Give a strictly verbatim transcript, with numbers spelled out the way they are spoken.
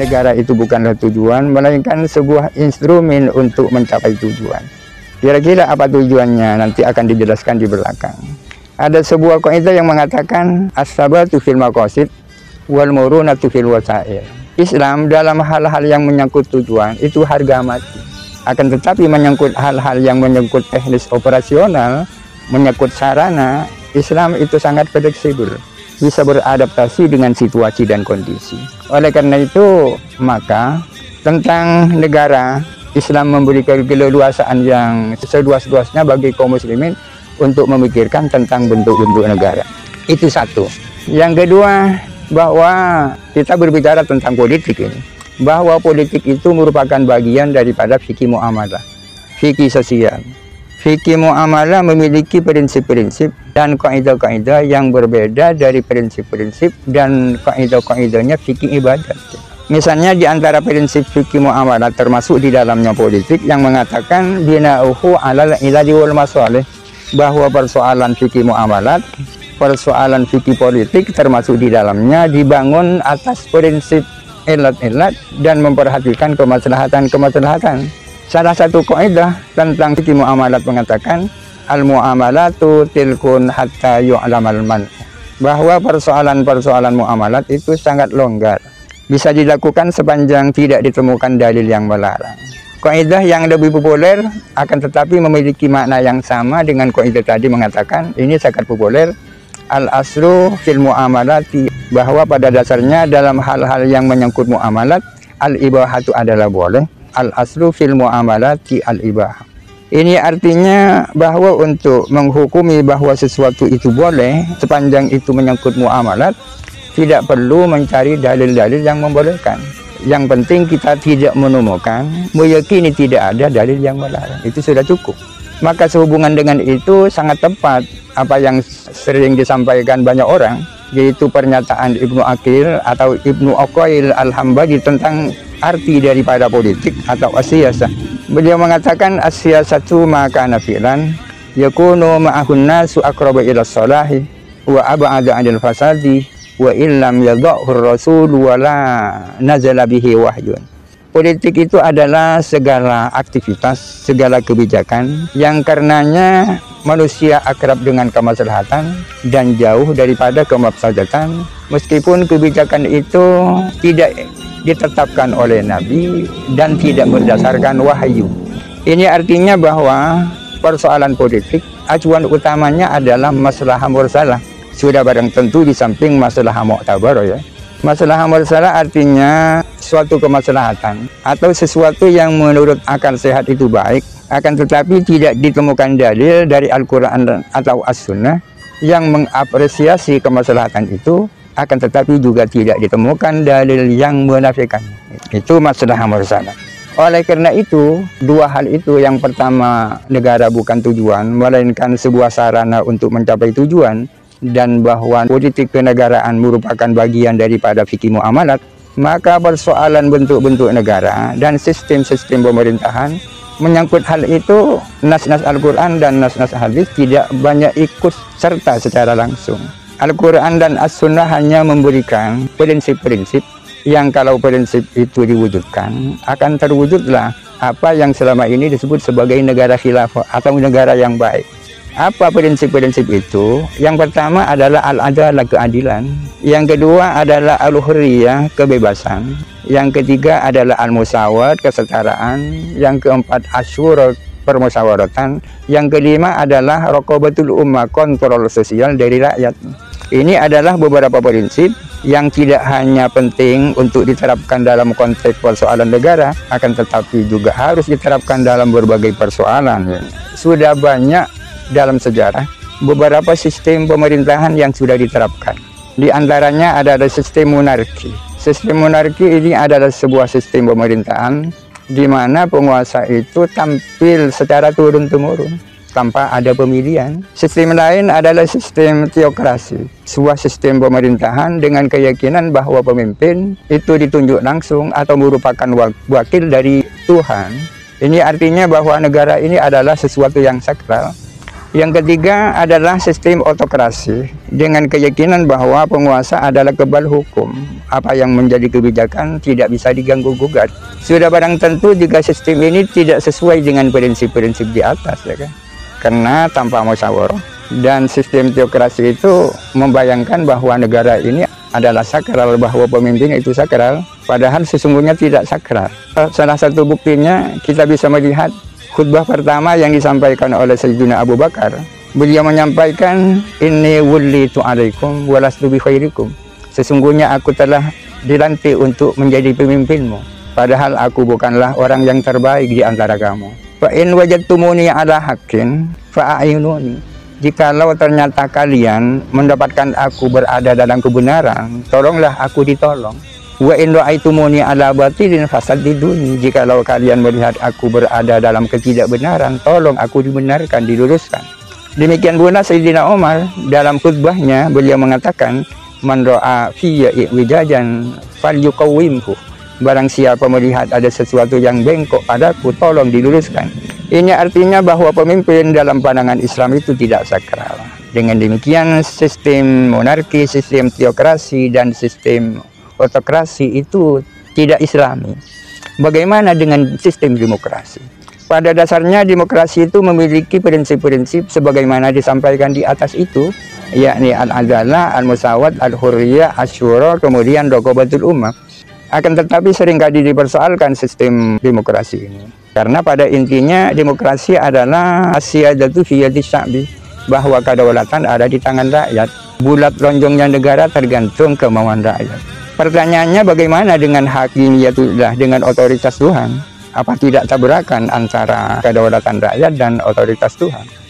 negara itu bukanlah tujuan, melainkan sebuah instrumen untuk mencapai tujuan. Kira-kira apa tujuannya nanti akan dijelaskan di belakang. Ada sebuah kaidah yang mengatakan as-sabatu fil maqasid wal murunatu fil wasail. Islam dalam hal-hal yang menyangkut tujuan itu harga mati. Akan tetapi menyangkut hal-hal yang menyangkut teknis operasional, menyangkut sarana, Islam itu sangat fleksibel, bisa beradaptasi dengan situasi dan kondisi. Oleh karena itu, maka tentang negara, Islam memberikan keleluasaan yang seluas-luasnya bagi kaum muslimin untuk memikirkan tentang bentuk-bentuk negara. Itu satu. Yang kedua, bahwa kita berbicara tentang politik ini, bahwa politik itu merupakan bagian daripada fikih muamalah, fikih sosial. Fikih muamalah memiliki prinsip-prinsip dan kaidah-kaidah yang berbeda dari prinsip-prinsip dan kaidah-kaidahnya fikih ibadat. Misalnya di antara prinsip fikih muamalah termasuk di dalamnya politik yang mengatakan bina'uhu 'alal ilali wal masalih, bahwa persoalan fikih muamalat, persoalan fikih politik termasuk di dalamnya dibangun atas prinsip ilat-ilat dan memperhatikan kemaslahatan-kemaslahatan. Salah satu kaidah tentang fikih muamalat mengatakan al-muamalatu tilkun hatta yu'lamal man, bahwa persoalan-persoalan muamalat itu sangat longgar, bisa dilakukan sepanjang tidak ditemukan dalil yang melarang. Kaidah yang lebih populer akan tetapi memiliki makna yang sama dengan kaidah tadi mengatakan, ini sangat populer, al-aslu fil muamalati, bahwa pada dasarnya dalam hal-hal yang menyangkut muamalat, al-ibahatu adalah boleh, al-aslu fil muamalati al-ibah. Ini artinya bahwa untuk menghukumi bahwa sesuatu itu boleh sepanjang itu menyangkut muamalat, tidak perlu mencari dalil-dalil yang membolehkan. Yang penting kita tidak menemukan, meyakini tidak ada dalil yang melarang, itu sudah cukup. Maka sehubungan dengan itu sangat tepat apa yang sering disampaikan banyak orang, yaitu pernyataan Ibnu Aqil atau Ibnu Uqail Al-Hambali tentang arti daripada politik atau as-siyasah. Beliau mengatakan as-siyasatu ma kana fi'lan yakunu ma'ahun nasu aqraba ila salahi wa ab'ada 'anil fasadi wa illam yadha'ur rasul wa la nazala bihi wahyun. Politik itu adalah segala aktivitas, segala kebijakan yang karenanya manusia akrab dengan kemaslahatan dan jauh daripada kemafsadatan, meskipun kebijakan itu tidak ditetapkan oleh Nabi dan tidak berdasarkan wahyu. Ini artinya bahwa persoalan politik acuan utamanya adalah maslahah mursalah. Sudah barang tentu di samping maslahah mu'tabar ya. Maslahah mursalah artinya suatu kemaslahatan atau sesuatu yang menurut akal sehat itu baik, akan tetapi tidak ditemukan dalil dari Al-Quran atau As-Sunnah yang mengapresiasi kemaslahatan itu, akan tetapi juga tidak ditemukan dalil yang menafikan. Itu maslahah mursalah. Oleh karena itu, dua hal itu, yang pertama negara bukan tujuan, melainkan sebuah sarana untuk mencapai tujuan, dan bahwa politik kenegaraan merupakan bagian daripada fikih muamalat, maka persoalan bentuk-bentuk negara dan sistem-sistem pemerintahan menyangkut hal itu, nas-nas Al-Quran dan nas-nas hadis tidak banyak ikut serta secara langsung. Al-Quran dan As-Sunnah hanya memberikan prinsip-prinsip yang kalau prinsip itu diwujudkan, akan terwujudlah apa yang selama ini disebut sebagai negara khilafah atau negara yang baik. Apa prinsip-prinsip itu? Yang pertama adalah al-adalah, keadilan. Yang kedua adalah al-hurriyah, kebebasan. Yang ketiga adalah al-musawat, kesetaraan. Yang keempat asyurat, permusyawaratan. Yang kelima adalah raqabatul ummah, kontrol sosial dari rakyat. Ini adalah beberapa prinsip yang tidak hanya penting untuk diterapkan dalam konteks persoalan negara, akan tetapi juga harus diterapkan dalam berbagai persoalan. Sudah banyak dalam sejarah beberapa sistem pemerintahan yang sudah diterapkan. Di antaranya adalah sistem monarki. Sistem monarki ini adalah sebuah sistem pemerintahan di mana penguasa itu tampil secara turun-temurun tanpa ada pemilihan. Sistem lain adalah sistem teokrasi, sebuah sistem pemerintahan dengan keyakinan bahwa pemimpin itu ditunjuk langsung atau merupakan wakil dari Tuhan. Ini artinya bahwa negara ini adalah sesuatu yang sakral, Yang ketiga adalah sistem otokrasi dengan keyakinan bahwa penguasa adalah kebal hukum. Apa yang menjadi kebijakan tidak bisa diganggu gugat. Sudah barang tentu jika sistem ini tidak sesuai dengan prinsip-prinsip di atas, ya kan? Karena tanpa musyawarah. Dan sistem teokrasi itu membayangkan bahwa negara ini adalah sakral, bahwa pemimpin itu sakral, padahal sesungguhnya tidak sakral. Salah satu buktinya kita bisa melihat khutbah pertama yang disampaikan oleh Sayyidina Abu Bakar. Beliau menyampaikan, inni wullitu alaikum walastu bi khairikum. Sesungguhnya aku telah dilantik untuk menjadi pemimpinmu, padahal aku bukanlah orang yang terbaik di antara kamu. Fa in wajadtumuni ala haqqin fa'ayununi. Jikalau ternyata kalian mendapatkan aku berada dalam kebenaran, tolonglah aku ditolong. Wa in ra'aitumuni ala batilin fasaddiduni. Jikalau kalian melihat aku berada dalam ketidakbenaran, tolong aku dibenarkan, diluruskan. Demikian pula Sayyidina Umar dalam khutbahnya beliau mengatakan, man ra'a fiyya wijajan falyuqawwimhu. Barang siapa melihat ada sesuatu yang bengkok padaku, tolong diluruskan. Ini artinya bahwa pemimpin dalam pandangan Islam itu tidak sakral. Dengan demikian sistem monarki, sistem teokrasi, dan sistem otokrasi itu tidak Islami. Bagaimana dengan sistem demokrasi? Pada dasarnya demokrasi itu memiliki prinsip-prinsip sebagaimana disampaikan di atas itu, yakni al-adalah, al-musawat, al-hurriyah, asyura, kemudian raqabatul ummah. Akan tetapi seringkali dipersoalkan sistem demokrasi ini. Karena pada intinya demokrasi adalah asyadatu fi yadi sya'bi, bahwa kedaulatan ada di tangan rakyat. Bulat lonjongnya negara tergantung kemauan rakyat. Pertanyaannya bagaimana dengan hakimiyatullah, dengan otoritas Tuhan? Apa tidak tabrakan antara kedaulatan rakyat dan otoritas Tuhan?